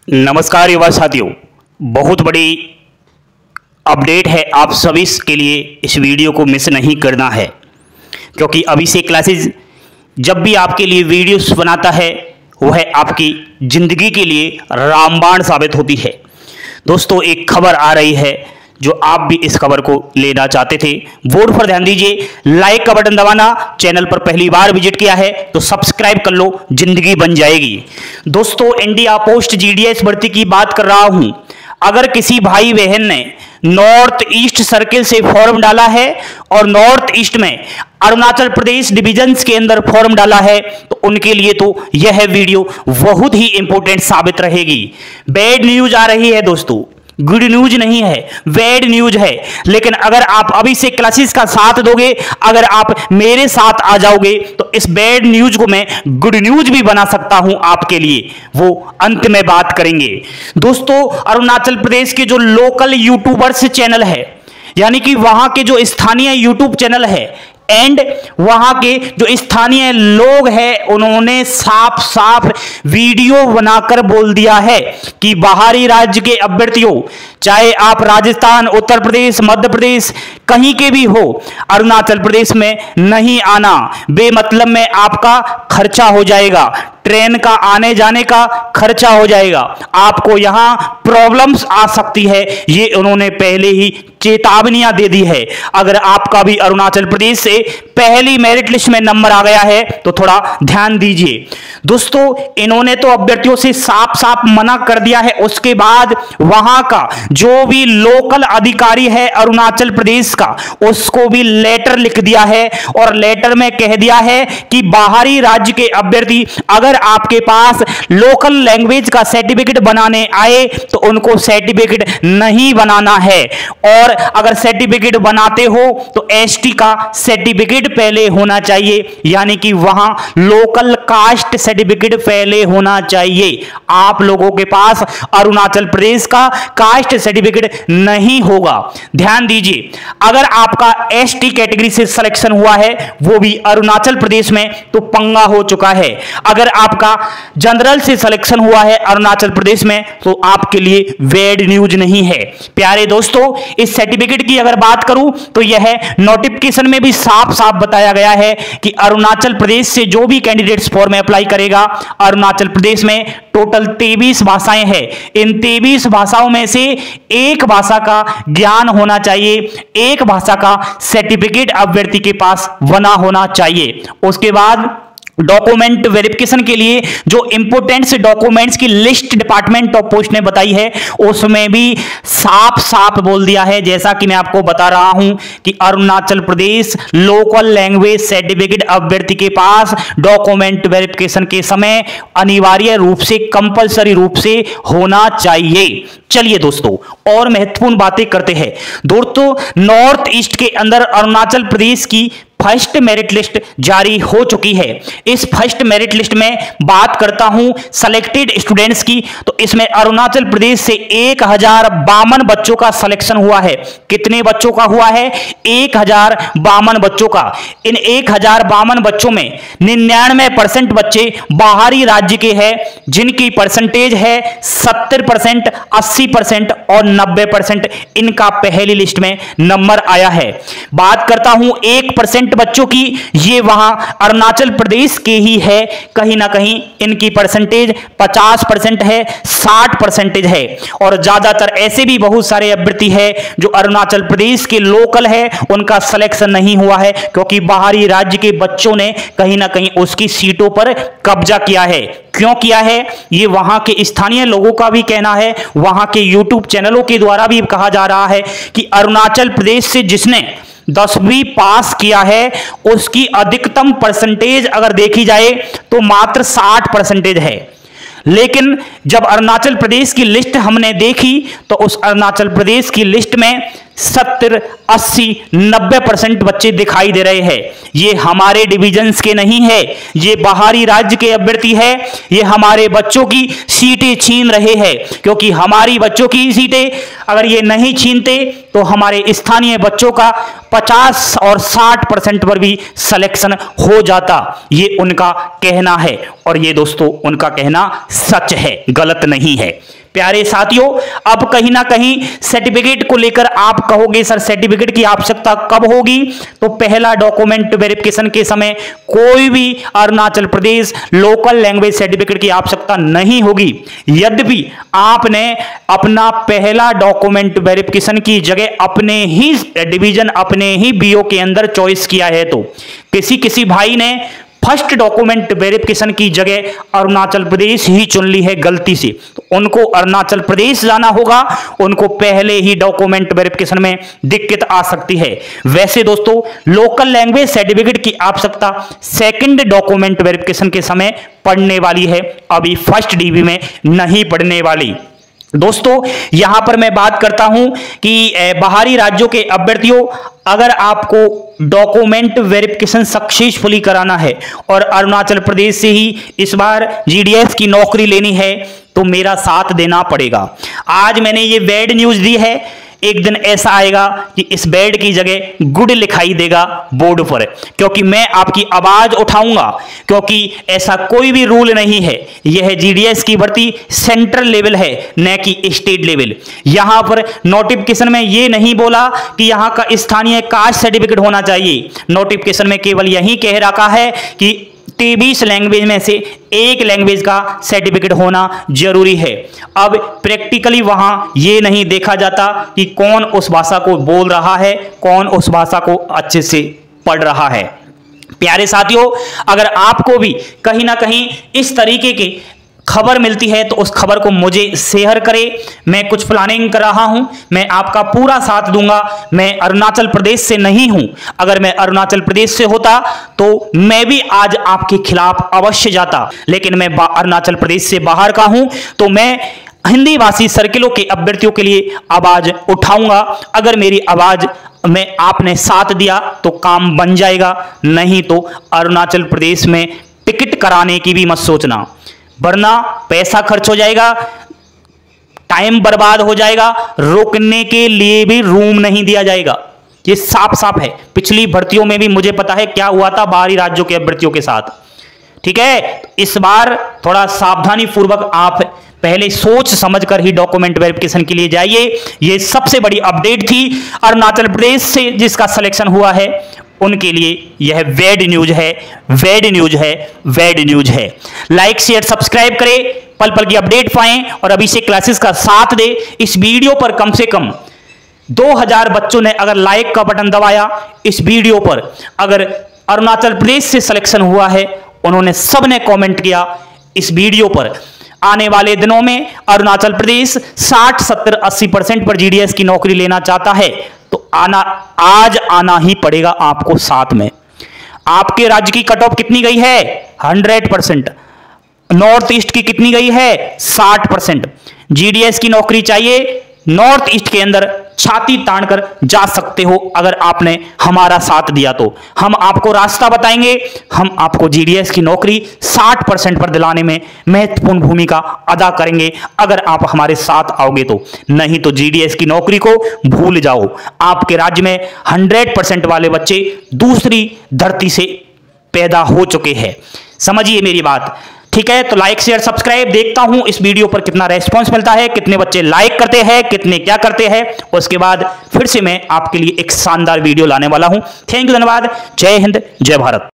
नमस्कार युवा साथियों, बहुत बड़ी अपडेट है आप सभी के लिए। इस वीडियो को मिस नहीं करना है क्योंकि अभी से क्लासेस जब भी आपके लिए वीडियोस बनाता है वह आपकी ज़िंदगी के लिए रामबाण साबित होती है। दोस्तों, एक खबर आ रही है जो आप भी इस खबर को लेना चाहते थे। बोर्ड पर ध्यान दीजिए, लाइक का बटन दबाना, चैनल पर पहली बार विजिट किया है तो सब्सक्राइब कर लो, जिंदगी बन जाएगी। दोस्तों, इंडिया पोस्ट जीडीएस भर्ती की बात कर रहा हूं। अगर किसी भाई बहन ने नॉर्थ ईस्ट सर्किल से फॉर्म डाला है और नॉर्थ ईस्ट में अरुणाचल प्रदेश डिविजन्स के अंदर फॉर्म डाला है तो उनके लिए तो यह वीडियो बहुत ही इंपॉर्टेंट साबित रहेगी। बैड न्यूज आ रही है दोस्तों, गुड न्यूज नहीं है, बैड न्यूज है। लेकिन अगर आप अभी से क्लासेस का साथ दोगे, अगर आप मेरे साथ आ जाओगे तो इस बैड न्यूज को मैं गुड न्यूज भी बना सकता हूं आपके लिए, वो अंत में बात करेंगे। दोस्तों, अरुणाचल प्रदेश के जो लोकल यूट्यूबर्स चैनल है, यानी कि वहां के जो स्थानीय यूट्यूब चैनल है एंड वहां के जो स्थानीय लोग हैं, उन्होंने साफ साफ वीडियो बनाकर बोल दिया है कि बाहरी राज्य के अभ्यर्थियों, चाहे आप राजस्थान, उत्तर प्रदेश, मध्य प्रदेश कहीं के भी हो, अरुणाचल प्रदेश में नहीं आना। बेमतलब में आपका खर्चा हो जाएगा, ट्रेन का आने जाने का खर्चा हो जाएगा, आपको यहां प्रॉब्लम्स आ सकती है। ये उन्होंने पहले ही चेतावनियां दे दी है। अगर आपका भी अरुणाचल प्रदेश से पहली मेरिट लिस्ट में नंबर आ गया है तो थोड़ा ध्यान दीजिए। दोस्तों, इन्होंने तो अभ्यर्थियों से साफ साफ मना कर दिया है। उसके बाद वहां का जो भी लोकल अधिकारी है अरुणाचल प्रदेश का, उसको भी लेटर लिख दिया है और लेटर में कह दिया है कि बाहरी राज्य के अभ्यर्थी अगर आपके पास लोकल लैंग्वेज का सर्टिफिकेट बनाने आए तो उनको सर्टिफिकेट नहीं बनाना है, और अगर सर्टिफिकेट बनाते हो तो एसटी का सर्टिफिकेट पहले होना चाहिए, यानी कि वहां लोकल कास्ट सर्टिफिकेट पहले होना चाहिए। आप लोगों के पास अरुणाचल प्रदेश का कास्ट सर्टिफिकेट नहीं होगा। ध्यान दीजिए, अगर आपका एसटी कैटेगरी से सिलेक्शन हुआ है, वो भी अरुणाचल प्रदेश में, तो पंगा हो चुका है। अगर आपका जनरल से सिलेक्शन हुआ है अरुणाचल प्रदेश में तो आपके लिए बैड न्यूज नहीं है। प्यारे दोस्तों, इस सर्टिफिकेट की अगर बात करूं तो यह नोटिफिकेशन में भी साफ साफ बताया गया है कि अरुणाचल प्रदेश से जो भी कैंडिडेट्स फॉर्म में अप्लाई करेगा, अरुणाचल प्रदेश में टोटल 23 भाषाएं हैं। इन 23 भाषाओं में से एक भाषा का ज्ञान होना चाहिए, एक भाषा का सर्टिफिकेट अभ्यर्थी के पास बना होना चाहिए। उसके बाद डॉक्यूमेंट वेरिफिकेशन के लिए जो इंपोर्टेंट डॉक्यूमेंट्स की लिस्ट डिपार्टमेंट ऑफ पोस्ट ने बताई है, उसमें भी साफ साफ बोल दिया है, जैसा कि मैं आपको बता रहा हूं कि Arunachal Pradesh local language certificate अभ्यर्थी के पास डॉक्यूमेंट वेरिफिकेशन के समय अनिवार्य रूप से, कंपलसरी रूप से होना चाहिए। चलिए दोस्तों, और महत्वपूर्ण बातें करते हैं। दोस्तों, नॉर्थ ईस्ट के अंदर अरुणाचल प्रदेश की फर्स्ट मेरिट लिस्ट जारी हो चुकी है। इस फर्स्ट मेरिट लिस्ट में बात करता हूं सेलेक्टेड स्टूडेंट्स की, तो इसमें अरुणाचल प्रदेश से 1052 बच्चों का सिलेक्शन हुआ है। कितने बच्चों का हुआ है? 1052 बच्चों का। इन 1052 बच्चों में 99% बच्चे बाहरी राज्य के हैं, जिनकी परसेंटेज है 70%, 80% और 90%। इनका पहली लिस्ट में नंबर आया है। बात करता हूं 1% बच्चों की, ये वहां अरुणाचल प्रदेश के ही है। कहीं ना कहीं इनकी परसेंटेज 50% है, 60% है, और ज्यादातर ऐसे भी बहुत सारे अभ्यर्थी है जो अरुणाचल प्रदेश के लोकल है, उनका सिलेक्शन नहीं हुआ है क्योंकि बाहरी राज्य के बच्चों ने कहीं ना कहीं उसकी सीटों पर कब्जा किया है। क्यों किया है? ये वहां के स्थानीय लोगों का भी कहना है, वहां के यूट्यूब चैनलों के द्वारा भी कहा जा रहा है कि अरुणाचल प्रदेश से जिसने 10वीं पास किया है उसकी अधिकतम परसेंटेज अगर देखी जाए तो मात्र 60% है। लेकिन जब अरुणाचल प्रदेश की लिस्ट हमने देखी तो उस अरुणाचल प्रदेश की लिस्ट में 70, 80, 90% बच्चे दिखाई दे रहे हैं। ये हमारे डिविजन्स के नहीं है, ये बाहरी राज्य के अभ्यर्थी है। ये हमारे बच्चों की सीटें छीन रहे हैं, क्योंकि हमारी बच्चों की सीटें अगर ये नहीं छीनते तो हमारे स्थानीय बच्चों का 50 और 60% पर भी सिलेक्शन हो जाता। ये उनका कहना है और ये दोस्तों उनका कहना सच है, गलत नहीं है। प्यारे साथियों, अब कहीं ना कहीं सर्टिफिकेट को लेकर आप कहोगे सर सर्टिफिकेट की आवश्यकता कब होगी? तो पहला डॉक्यूमेंट वेरिफिकेशन के समय कोई भी Arunachal Pradesh local language certificate की आवश्यकता नहीं होगी। यद्यपि आपने अपना पहला डॉक्यूमेंट वेरिफिकेशन की जगह अपने ही डिवीजन, अपने ही बीओ के अंदर चॉइस किया है, तो किसी भाई ने फर्स्ट डॉक्यूमेंट वेरिफिकेशन की जगह अरुणाचल प्रदेश ही चुन ली है गलती से, तो उनको अरुणाचल प्रदेश जाना होगा। उनको पहले ही डॉक्यूमेंट वेरिफिकेशन में दिक्कत आ सकती है। वैसे दोस्तों लोकल लैंग्वेज सर्टिफिकेट की आवश्यकता सेकंड डॉक्यूमेंट वेरिफिकेशन के समय पड़ने वाली है, अभी फर्स्ट डीबी में नहीं पड़ने वाली। दोस्तों यहां पर मैं बात करता हूं कि बाहरी राज्यों के अभ्यर्थियों, अगर आपको डॉक्यूमेंट वेरिफिकेशन सक्सेसफुली कराना है और अरुणाचल प्रदेश से ही इस बार जीडीएस की नौकरी लेनी है तो मेरा साथ देना पड़ेगा। आज मैंने ये बैड न्यूज़ दी है, एक दिन ऐसा आएगा कि इस बैड की जगह गुड लिखाई देगा बोर्ड पर, क्योंकि मैं आपकी आवाज उठाऊंगा। क्योंकि ऐसा कोई भी रूल नहीं है, यह जीडीएस की भर्ती सेंट्रल लेवल है न कि स्टेट लेवल। यहां पर नोटिफिकेशन में यह नहीं बोला कि यहां का स्थानीय कास्ट सर्टिफिकेट होना चाहिए। नोटिफिकेशन में केवल यही कह रखा है कि 23 लैंग्वेज में से एक लैंग्वेज का सर्टिफिकेट होना जरूरी है। अब प्रैक्टिकली वहां यह नहीं देखा जाता कि कौन उस भाषा को बोल रहा है, कौन उस भाषा को अच्छे से पढ़ रहा है। प्यारे साथियों, अगर आपको भी कहीं ना कहीं इस तरीके की खबर मिलती है तो उस खबर को मुझे शेयर करें। मैं कुछ प्लानिंग कर रहा हूं, मैं आपका पूरा साथ दूंगा। मैं अरुणाचल प्रदेश से नहीं हूं, अगर मैं अरुणाचल प्रदेश से होता तो मैं भी आज आपके खिलाफ अवश्य जाता, लेकिन मैं अरुणाचल प्रदेश से बाहर का हूं तो मैं हिंदी भाषी सर्किलों के अभ्यर्थियों के लिए आवाज उठाऊंगा। अगर मेरी आवाज में आपने साथ दिया तो काम बन जाएगा, नहीं तो अरुणाचल प्रदेश में टिकट कराने की भी मत सोचना, वरना पैसा खर्च हो जाएगा, टाइम बर्बाद हो जाएगा, रुकने के लिए भी रूम नहीं दिया जाएगा। ये साफ साफ है। पिछली भर्तियों में भी मुझे पता है क्या हुआ था बाहरी राज्यों के अभ्यर्थियों के साथ। ठीक है, इस बार थोड़ा सावधानी पूर्वक आप पहले सोच समझकर ही डॉक्यूमेंट वेरिफिकेशन के लिए जाइए। ये सबसे बड़ी अपडेट थी अरुणाचल प्रदेश से जिसका सिलेक्शन हुआ है, उनके लिए यह बैड न्यूज है, बैड न्यूज है, बैड न्यूज है। लाइक शेयर सब्सक्राइब करें, पल पल की अपडेट पाएं और अभी से क्लासेस का साथ दे। इस वीडियो पर कम से कम 2000 बच्चों ने अगर लाइक का बटन दबाया इस वीडियो पर, अगर अरुणाचल प्रदेश से सिलेक्शन हुआ है उन्होंने सबने कमेंट किया इस वीडियो पर। आने वाले दिनों में अरुणाचल प्रदेश 60, 70, 80% पर जीडीएस की नौकरी लेना चाहता है तो आज आना ही पड़ेगा आपको साथ में। आपके राज्य की कट ऑफ कितनी गई है? 100%। नॉर्थ ईस्ट की कितनी गई है? 60%। जीडीएस की नौकरी चाहिए, नॉर्थ ईस्ट के अंदर छाती तान कर जा सकते हो अगर आपने हमारा साथ दिया तो। हम आपको रास्ता बताएंगे, हम आपको जीडीएस की नौकरी 60% पर दिलाने में महत्वपूर्ण भूमिका अदा करेंगे अगर आप हमारे साथ आओगे तो। नहीं तो जीडीएस की नौकरी को भूल जाओ। आपके राज्य में 100% वाले बच्चे दूसरी धरती से पैदा हो चुके हैं, समझिए मेरी बात। ठीक है, तो लाइक शेयर सब्सक्राइब, देखता हूं इस वीडियो पर कितना रेस्पॉन्स मिलता है, कितने बच्चे लाइक करते हैं, कितने क्या करते हैं। उसके बाद फिर से मैं आपके लिए एक शानदार वीडियो लाने वाला हूं। थैंक यू, धन्यवाद। जय हिंद, जय भारत।